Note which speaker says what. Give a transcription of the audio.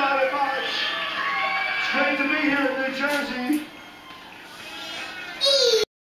Speaker 1: everybody much. It's great to be here in New Jersey.